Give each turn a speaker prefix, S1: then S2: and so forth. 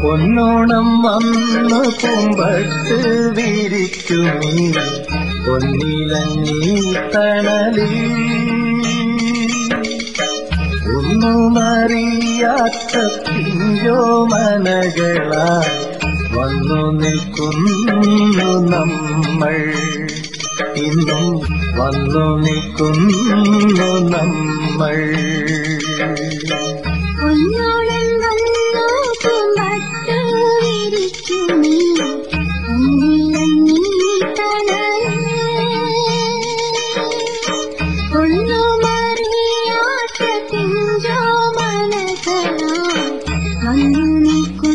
S1: പൊന്നോണം വന്നു പൂമ്പട്ട് വിരിക്കുമീ പൊന്നിലങ്ങി തണലിൽ ഒന്നുമറിയാത്ത പിഞ്ചോമനകളായി വന്നു നിൽക്കുന്നു നമ്മൾ, ഇന്നും വന്നു നിൽക്കുന്നു നമ്മൾ.
S2: പൊന്നോളം വന്നു പൂമ്പട്ട് വിരിക്കുമീ പൊന്നിലങ്ങി തണലിൽ ഒന്നുമറിയാത്ത പിഞ്ചോമനകളായി വന്നു നിൽക്കുന്നു